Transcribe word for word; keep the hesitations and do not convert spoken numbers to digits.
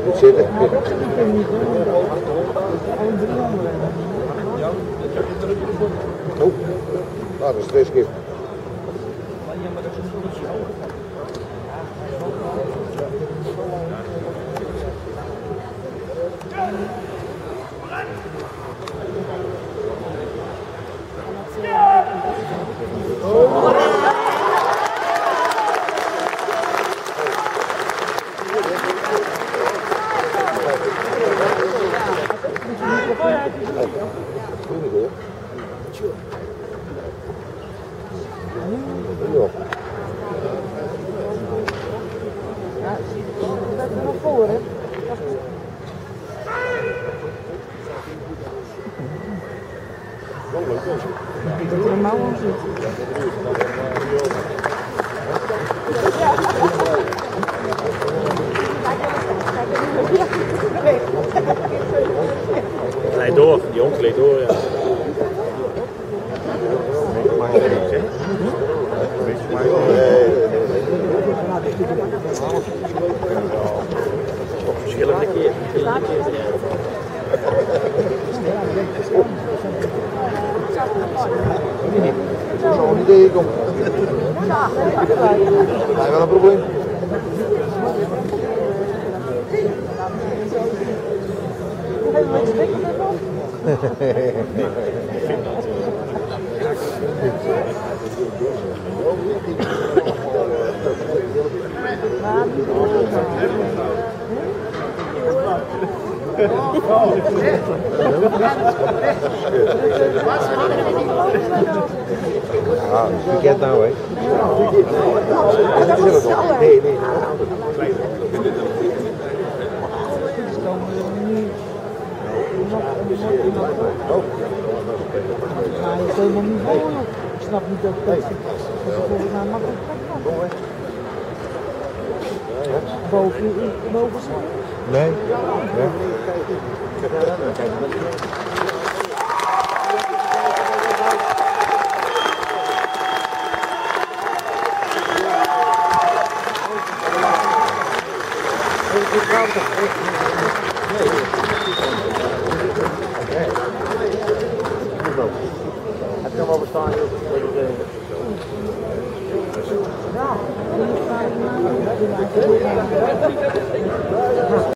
Goed zitten. Oh, nou, dat is twee skip. Dat er een mouw aan zit. Glijdt door, die hond glijdt door, ja. Mag je niet zeggen? Verschillende keer. Verschillende keer. Zo'n idee komt. Hij wel een probleem. Ah, weekend nou, hè? Nee, nee. Maar je is helemaal niet voor. Ik snap niet dat het volgens mij makkelijk kan. Boven, boven staan? Nee. Ja.